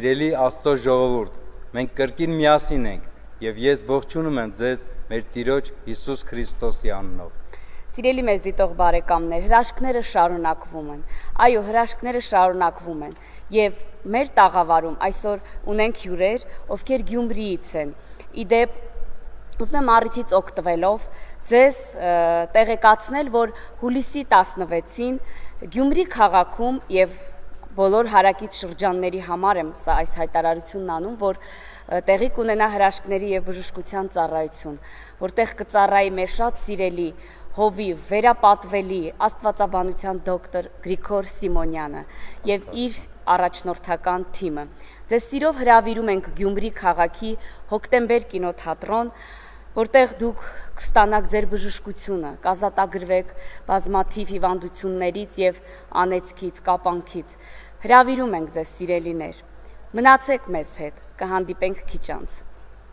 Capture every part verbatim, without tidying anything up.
Սիրելի Աստծո ժողովուրդ, մենք կրկին միասին ենք եւ ես ողջունում եմ ձեզ մեր Տիրոջ Հիսուս Քրիստոսի անունով։ Սիրելի մեզ դիտող բարեկամներ, հրաշքները շարունակվում են։ Այո, հրաշքները շարունակվում են եւ մեր տաղավարում այսօր ունենք հյուրեր, ովքեր Գյումրիից են։ Իդեպ ուզում եմ առիթից օգտվելով ձեզ տեղեկացնել, որ հուլիսի տասնվեցին Գյումրի քաղաքում եւ բոլոր հարակից շրջանների համար եմ սա այս հայտարարությունն անում, որ տեղի կունենա հրաշքների եւ բժշկության ծառայություն, որտեղ կծառայի մեր շատ սիրելի հովիվ, վերապատվելի աստվածաբանության դոկտոր Գրիգոր Սիմոնյանը եւ իր առաջնորդական թիմը։ Ձեզ սիրով հրավիրում ենք Գյումրի քաղաքի Հոկտեմբեր կինոթատրոն, որտեղ դուք կստանաք ձեր բժշկությունը, կազատագրվեք բազմաթիվ հիվանդություններից եւ անեծքից, կապանքից։ Հրավիրում ենք ձեզ սիրելիներ։ Մնացեք մեզ հետ, կհանդիպենք քիչ անց։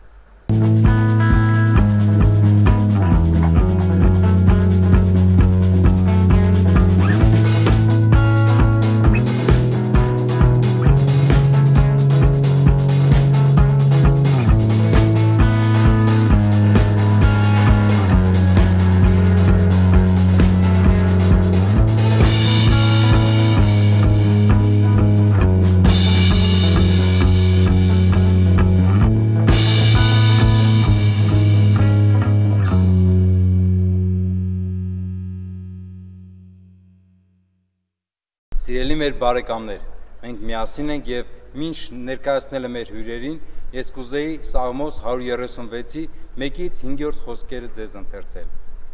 Սիրելի մեր բարեկամներ, մենք միասին ենք եւ մինչ ներկայացնելը մեր հյուրերին, ես կուզեի Սաղմոս հարյուր երեսունվեցի մեկից հինգերորդ խոսքերը ձեզ ընթերցել։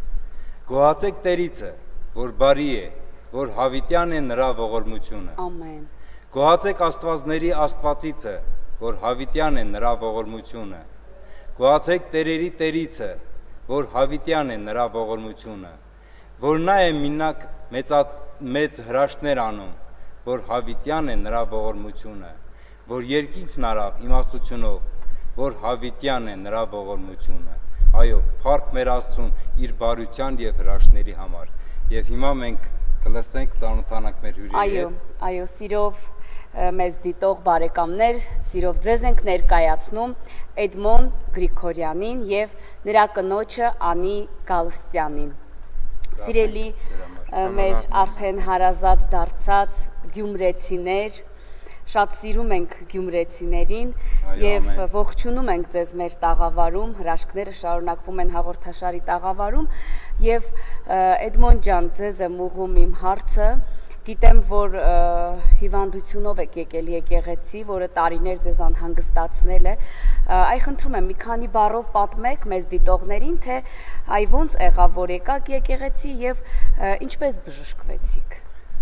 Գոհացեք Տերիցը, որ բարի է, որ հավիտյան է նրա ողորմությունը։ Ամեն։ Գոհացեք Աստվածների Աստվածիցը, որ հավիտյան է նրա ողորմությունը։ Գոհացեք Տերերի Տերիցը, որ հավիտյան է նրա ողորմությունը։ Որ նա է մինակ մեծած, մեծ հրաշքներ անում, որ հավիտյան է նրա ողորմությունը, որ երկինքն արավ իմաստությունով, որ հավիտյան է նրա ողորմությունը։ Այո, փառք մեր Աստծուն իր բարության եւ հրաշքների համար։ Եվ հիմա մենք կլսենք, ծանոթանանք մեր հյուրերի հետ։ Այո, այո, սիրով մեզ դիտող բարեկամներ, սիրով ձեզ ենք ներկայացնում Էդմոն Գրիգորյանին եւ նրա կնոջը Անի Գալստյանին։ Սիրելի մեր արդեն հարազատ դարձած գյումրեցիներ, շատ սիրում ենք գյումրեցիներին եւ ողջունում ենք ձեզ մեր տաղավարում, հրաշքները շարունակվում են հաղորդաշարի տաղավարում եւ Էդմոն ջան, ձեզ եմ ուղղում իմ հարցը։ Գիտեմ, որ հիվանդությունով եք եկել եկեղեցի, որը տարիներ ձեզ անհանգստացնել է։ Այ խնդրում եմ մի քանի բառով պատմեք մեզ դիտողներին, թե այ ոնց եղավ, որ եկաք եկեղեցի եւ ինչպես բժշկվեցիք։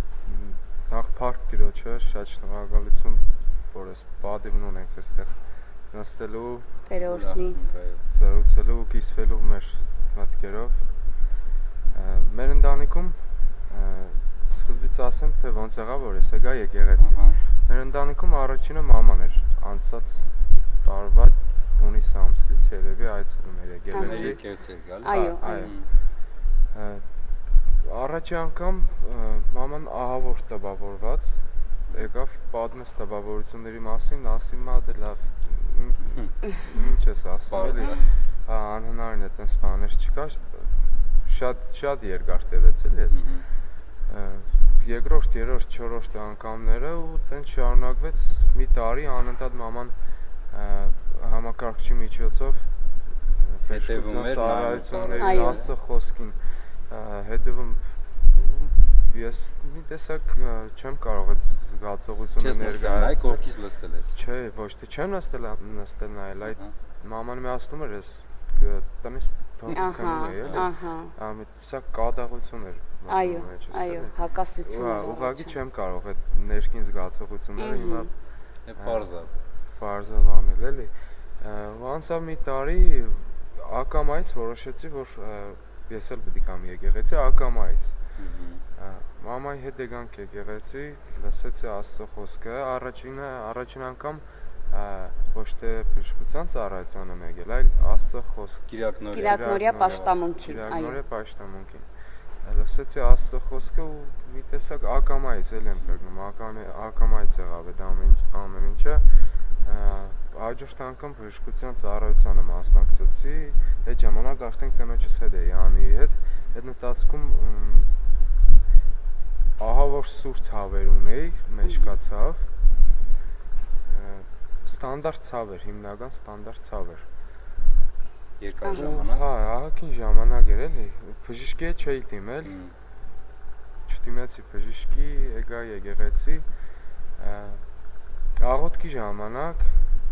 Նախ փառք Տիրոջը, շատ շնորհակալություն, որ ես պատիվն ունենք այստեղ նստելու, Տեր օրհնի, զրուցելու ու կիսվելու մեր մտքերով։ Մեր ընտանիքում սկզբից ասեմ, թե ոնց եղավ, որ ես եկա եկեղեցի։ Մեր ընտանիքում առաջինը մաման էր, անցած տարվա հունիս ամսից երևի այցելում էր եկեղեցի։ Այո, այո։ Առաջի անգամ մաման ահավոր տպավորված եկավ պատմեց տպավորությունների մասին, ասի մա դե լավ, ինչ ես ասում, էլի անհնարին է այդպես բաներ չկա, շատ շատ երկար տևեց էլի։ Երկրորդ, երրորդ, չորրորդ անգամները ու տենց շարունակվեց մի տարի անընդհատ մաման համակարգչի միջոցով բժշկության ծառայությունների Աստծո խոսքին հետևում ես մի տեսակ չեմ կարող այդ զգացողությունը ներկայացնել։ Կողքից լսել ես։ Չէ, ոչ թե չեմ նստել նստել նայել, այդ մաման մի ասում էր, ես տնից քնում էի, էլի։ Ահա, սա կատաղություն էր։ Այո, այո, հակասություն։ Ուղղակի չեմ կարող այդ ներքին զգացողությունները հիմա պարզա պարզաբանել, էլի։ Ու անցավ մի տարի ակամայից որոշեցի, որ ես էլ պետք է գամ եկեղեցի ակամայից։ Մամայի հետ եկանք եկեղեցի, լսեցի Աստծո խոսքը, առաջինը առաջին անգամ ոչ թե բժշկության ծառայության եմ եկել, այլ Աստծո խոսք։ Կիրակնորյա պաշտամունքին, Կիրակնորյա պաշտամունքին։ լսեցի Աստծո խոսքը ու մի տեսակ ակամայից էլ եմ կրկնում, ակամայից եղավ այդ ամեն ամեն ինչը։ Հաջորդ անգամ բժշկության ծառայությանը մասնակցեցի, այդ ժամանակ արդեն կնոջս հետ էի Անիի հետ, այդ ընթացքում ահա որ սուր ցավեր ունեի, մեջ կա ցավ, ստանդարտ ցավեր, հիմնական ստանդարտ ցավեր։ Երկար ժամանակ։ Հա, ահագին ժամանակ էր էլի, բժշկի հետ չէի դիմել, չդիմեցի բժշկի, եկա եկեղեցի, աղոթքի ժամանակ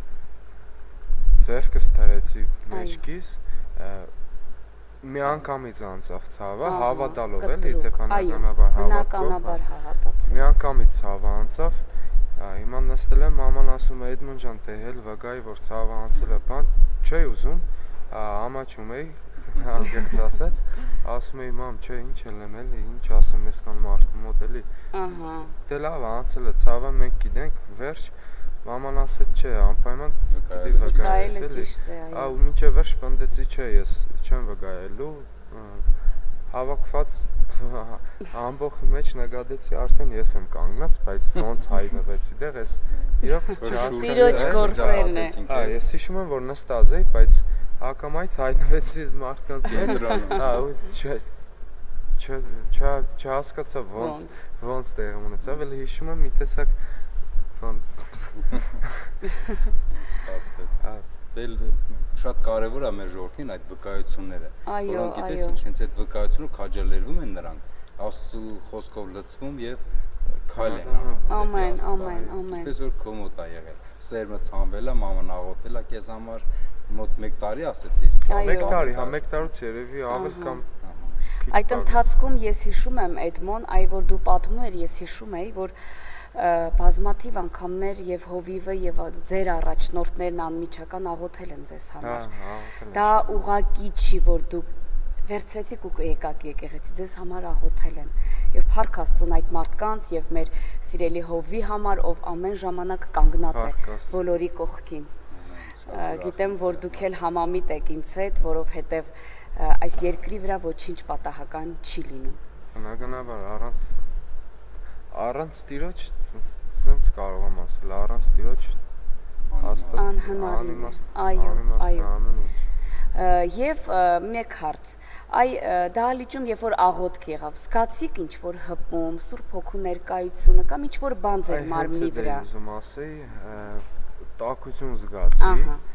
ձեռքս դրեցի մեջքիս, մի անգամից անցավ ցավը, հավատալով էլի, թե բնականաբար հավատքով, մի անգամից ցավը անցավ, հիմա նստել եմ, մաման ասում է Էդմոն ջան, դե հել վգայի, որ ցավը անցել է բան, չէի ուզում, ամաչում էի, անկեղծ ասած, ասում էի մամ, չէ, ինչ ելնեմ էլի, ինչ ասեմ ես կան մարդու մոտ էլի, դե լավ, անցել է ցավը, մենք գիտենք, վերջ, մաման ասեց չէ, անպայման դի վգայես էլի, ու մինչև վերջ պնդեցի չէ, ես չեմ վգայելու, հավաքված ամբողջ մեջ նկատեցի արդեն ես եմ կանգնած, բայց ոնց հայտնվեցի դեղ, ես իրոք չհասկացա։ Հա, ես հիշում եմ, որ նստած էի, բայց ակամայից հայտնվեցի մարդկանց մեջ, հա, ու չհասկացա ոնց ոնց տեղի ունեցավ, էլ հիշում եմ մի տեսակ ոնց ստացվեց։ Դել շատ կարևոր է մեր ժողովրդին այդ վկայությունները, որոնք գիտես ինչ հենց այդ վկայությունը քաջալերվում են նրանք, Աստծո խոսքով լցվում եւ քայլ են անում։ Ամեն, ամեն, ամեն։ Ինչպես որ քո մոտ է եղել։ Սերմը ցանվել է, մաման աղոթել է քեզ համար մոտ մեկ տարի ասեցի։ մեկ տարի, հա, մեկ տարուց երևի ավել կամ այդ ընթացքում ես հիշում եմ Էդմոն, այ որ դու պատմում ես, ես հիշում էի, որ բազմաթիվ անգամներ եւ հովիվը եւ ձեր առաջնորդներն անմիջական աղոթել են ձեզ համար։ Դա ուղղակի չի, որ դուք վերցրեցիք ու եկաք եկեղեցի, ձեզ համար աղոթել են։ Եվ փառք Աստծուն այդ մարդկանց եւ մեր սիրելի հովի համար, ով ամեն ժամանակ կանգնած է բոլորի կողքին։ Գիտեմ, որ դուք էլ համամիտ եք ինձ հետ, որովհետեւ այս երկրի վրա ոչինչ պատահական չի լինում։ Բնականաբար առանց Առանց Տիրոջ սենց կարող եմ ասել, առանց Տիրոջ հաստատ անիմաստ, անիմաստ ամեն ինչ։ Եվ մեկ հարց, այ դահլիճում երբ որ աղոթք եղավ, զգացիք ինչ որ հպում, Սուրբ Հոգու ներկայությունը կամ ինչ որ բան ձեր մարմնի վրա։ Հենց ուզում ասեի, տաքություն զգացի,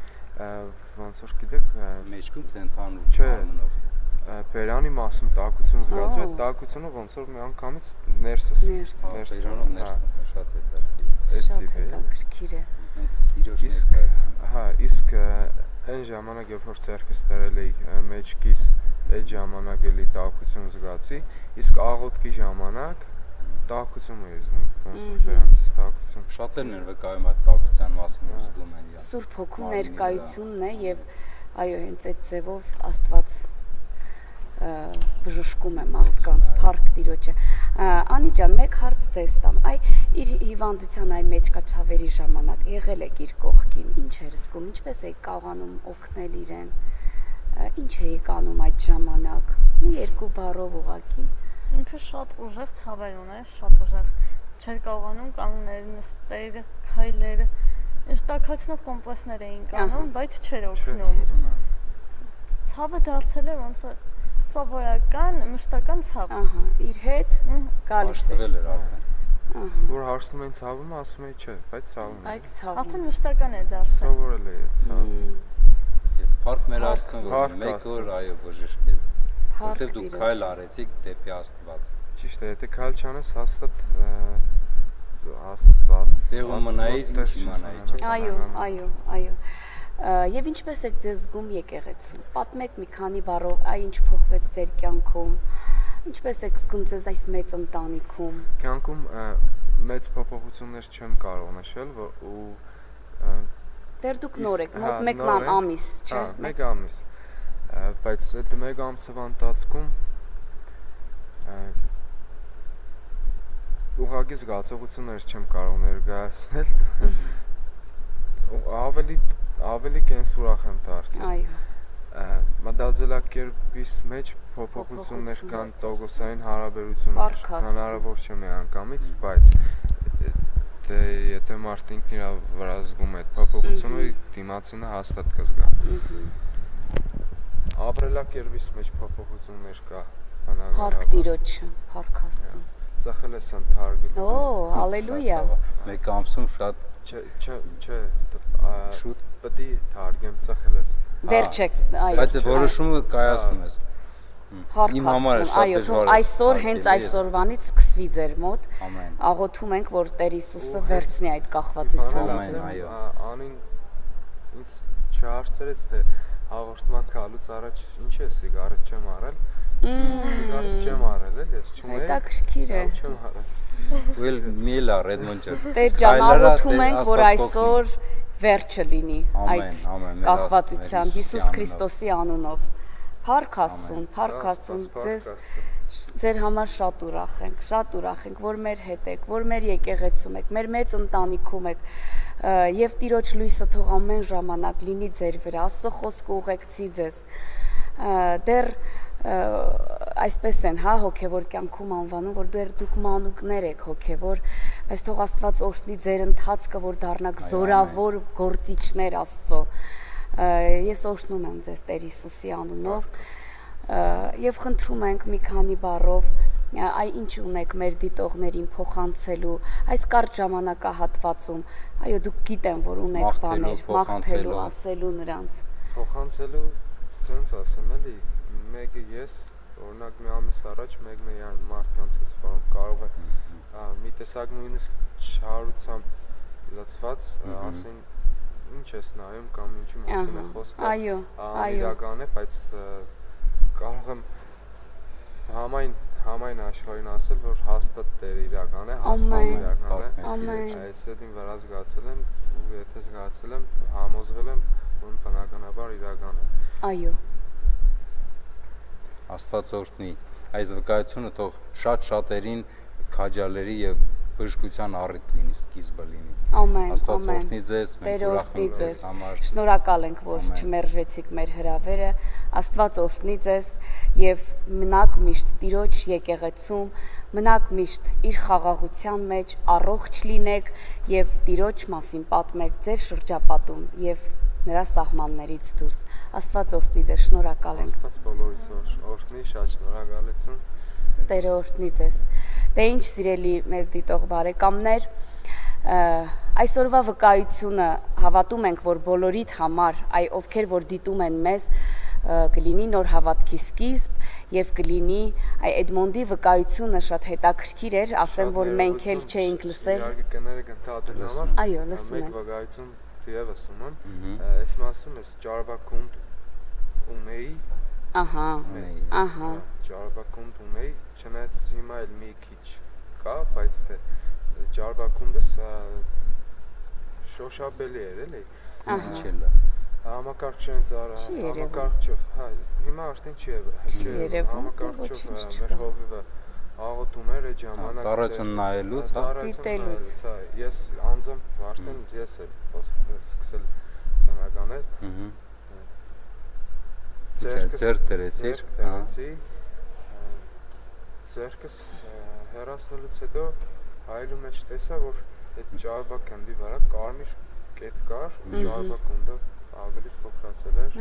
ոնց որ գիտեք, մեջքում թե ընդհանուր մարմնով։ Բերանի մասում տաքություն զգացում, այդ տաքությունը ոնց որ մի անգամից ներսս ներս գնում, շատ հետաքրքիր։ Շատ հետաքրքիր է։ Հենց Տիրոջ ներկայությունը։ Հա, իսկ այն ժամանակ երբ որ ձեռքս դրել էի մեջքիս, այդ ժամանակ էլի տաքություն զգացի, իսկ աղոթքի ժամանակ տաքություն էի զգում, ոնց որ բերանցից տաքություն։ Շատերն են վկայում այդ տաքության մասին, որ զգում են։ Սուրբ Հոգու ներկայությունն է եւ այո, հենց այդ ձևով Աստված բժշկում է մարդկանց, փառք Տիրոջը։ Անի ջան, մեկ հարց ձեզ տամ, այ իր հիվանդության այ մեջքաչավերի ժամանակ եղել եք իր կողքին, ինչ էր զգում, ինչպես եք կարողանում օգնել իրեն, ինչ էիք անում այդ ժամանակ, մի երկու բառով ուղղակի։ Ինքը շատ ուժեղ ցավեր ուներ, շատ ուժեղ, չէր կարողանում կանգնել, նստել, քայլել, ինչ տաքացնող կոմպրեսներ էին կանում, բայց չէր օգնում։ Ցավը դարձել է ոնց սովորական, մշտական ցավ։ Ահա, իր հետ գալիս է։ Աստվել էր արդեն։ Որ հարցնում են ցավում, ասում էի չէ, բայց ցավում է։ Այդ ցավը։ Արդեն մշտական է դարձել։ Սովորել է այդ ցավը։ Փառք մեր Աստծուն, որ մեկ օր այո բժշկեց։ Որտեւ դուք քայլ արեցիք դեպի Աստված։ Ճիշտ է, եթե քայլ չանես, հաստատ Աստված տեղում մնայիր, ինչ իմանայի, չէ՞։ Այո, այո, այո։ Եվ ինչպես եք ձեզ զգում եկեղեցում։ Պատմեք մի քանի բառով, այ ինչ փոխվեց ձեր կյանքում։ Ինչպես եք զգում ձեզ այս մեծ ընտանիքում։ Կյանքում մեծ փոփոխություններ չեմ կարող նշել, ու դեռ դուք նոր եք, մոտ մեկ ամիս, չէ՞։ Հա, մեկ ամիս։ Բայց այդ մեկ ամսվա ընթացքում ուղղակի զգացողություններ չեմ կարող ներկայացնել։ Ավելի ավելի կենսուրախ եմ դարձել։ Այո։ մտածելակերպիս մեջ փոփոխություններ կան տոկոսային հարաբերություններ, հնարավոր չէ միանգամից, բայց դե եթե մարդը ինքն իր վրա զգում է այդ փոփոխությունը, դիմացինը հաստատ կզգա։ Ապրելակերպիս մեջ փոփոխություններ կա, բնականաբար։ Փառք Տիրոջը, փառք Աստծուն։ Ծխել ես ընթարգել։ Օ, հալելույա։ Մեկ ամսում շատ Չէ, չէ, չէ, շուտ պետք է թարգեմ ծխել ես։ Դեռ չեք, այո։ Բայց որոշումը կայացնում ես։ Փառք Աստծուն, այո, թող այսօր հենց այսօրվանից սկսվի ձեր մոտ։ Ամեն։ Աղոթում ենք, որ Տեր Հիսուսը վերցնի այդ կախվածությունը։ Այո։ Անին ինձ չհարցրեց, թե հաղորդման գալուց առաջ ինչ է սիգարետ չեմ արել։ Սիգարետ չեմ արել, էլ ես չունեի։ Հետաքրքիր է։ Չեմ արել։ Ուել միելա Ռեդմոնդը։ Տեր ջան, աղոթում ենք, որ այսօր վերջը լինի այդ կախվածության Հիսուս Քրիստոսի անունով։ Փառք Աստծուն, փառք Աստծուն, ձեզ ձեր համար շատ ուրախ ենք, շատ ուրախ ենք, որ մեր հետ եք, որ մեր եկեղեցում եք, մեր մեծ ընտանիքում եք, եւ Տիրոջ լույսը թող ամեն ժամանակ լինի ձեր վրա, Աստծո խոսքը ուղեկցի ձեզ։ Դեռ այսպես են, հա, հոգևոր կյանքում անվանում, որ դեռ դուք մանուկներ եք հոգևոր, բայց թող Աստված օրհնի ձեր ընթացքը, որ դառնաք զորավոր գործիչներ Աստծո։ Ես օրհնում եմ ձեզ Տեր Հիսուսի անունով եւ խնդրում ենք մի քանի բառով այ ինչ ունեք մեր դիտողներին փոխանցելու այս կարճ ժամանակահատվածում, այո դուք գիտեմ, որ ունեք բաներ մաղթելու, ասելու նրանց։ Փոխանցելու, sense ասեմ էլի, մեկը ես, օրինակ մի ամիս առաջ մեկն է այն մարդկանցից, որ կարող է մի տեսակ նույնիսկ չարությամբ լցված ասեն ինչ ես նայում կամ ինչի մասին է խոսքը։ Այո, այո։ Իրական է, բայց կարող եմ համայն համայն աշխարհին ասել, որ հաստատ Տերը իրական է, հաստատ իրական է։ Ամեն։ Այս էդին վրա զգացել եմ, ու եթե զգացել եմ, համոզվել եմ, որ բնականաբար իրական է։ Այո։ Աստված օրհնի։ Այս վկայությունը թող շատ շատերին քաջալերի եւ բժշկության առիթ լինի, սկիզբը լինի։ Ամեն, Աստված ամեն։ օրհնի ձեզ, մենք ուրախ ենք ձեզ համար։ Շնորհակալ ենք, որ չմերժվեցիք մեր հրավերը։ Աստված օրհնի ձեզ եւ մնաք միշտ Տիրոջ եկեղեցում, մնաք միշտ իր խաղաղության մեջ, առողջ լինեք եւ Տիրոջ մասին պատմեք ձեր շրջապատում եւ նրա սահմաններից դուրս։ Աստված օրհնի ձեզ, շնորհակալ ենք։ Աստված բոլորիս օրհնի, շատ շնորհակալություն։ Տերը օրհնի ձեզ։ Դե ինչ սիրելի մեզ դիտող բարեկամներ, այսօրվա վկայությունը հավատում ենք, որ բոլորիդ համար, այ ովքեր որ դիտում են մեզ, կլինի նոր հավատքի սկիզբ եւ կլինի այ Էդմոնդի վկայությունը շատ հետաքրքիր էր, ասեմ, որ մենք էլ չէինք լսել։ Իհարկե կները կընդհատել համար։ Այո, լսում ենք։ Մեկ վկայություն եւս ունեմ, այս մասում էս ճարբակունդ ունեի։ Ահա, ահա։ Ճարբակունդ ունեի, չնայած հիմա էլ մի քիչ կա, բայց թե ճարբակունդս շոշափելի էր, էլի։ Ինչելը։ Համակարգչային ծառա, համակարգչով, հա, հիմա արդեն չի երևում։ Համակարգչով մեր հովիվը աղոթում էր այդ ժամանակ։ Ծառայություն նայելուց, հա, դիտելուց։ Ես անձամբ արդեն ես էլ սկսել բնական է։ Ձեր դրեցիր, դրեցի։ Ձերքս հեռացնելուց հետո հայելու մեջ տեսա, որ այդ ճարբակնդի վրա կարմիր կետ կար, ճարբակունդը ավելի փոքրացել էր։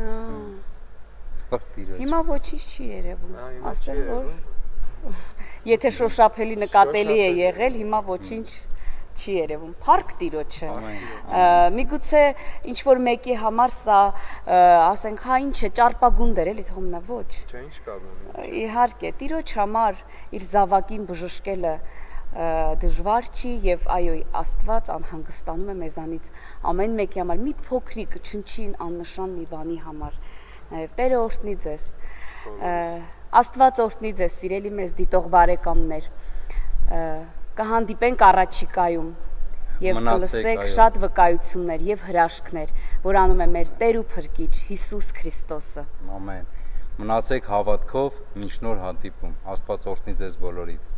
Հիմա ոչինչ չի երևում, ասեմ, որ եթե շոշափելի նկատելի է եղել, հիմա ոչինչ չի երևում, փառք Տիրոջը։ Միգուցե ինչ որ մեկի համար սա ասենք, հա ինչ է, ճարպագունդ էր, էլի թվում նա ոչ։ Չէ, ինչ կա բան։ Իհարկե, Տիրոջ համար իր զավակին բժշկելը դժվար չի եւ այո, Աստված անհանգստանում է մեզանից ամեն մեկի համար մի փոքրիկ չնչին աննշան մի բանի համար։ Նաեւ Տերը օրհնի ձեզ։ Աստված օրհնի ձեզ, սիրելի մեզ դիտող բարեկամներ։ Կհանդիպենք առաջիկայում եւ կլսեք շատ վկայություններ եւ հրաշքներ, որ անում է մեր Տեր ու Փրկիչ Հիսուս Քրիստոսը։ Ամեն։ Մնացեք հավատքով, մինչ նոր հանդիպում։ Աստված օրհնի ձեզ բոլորիդ։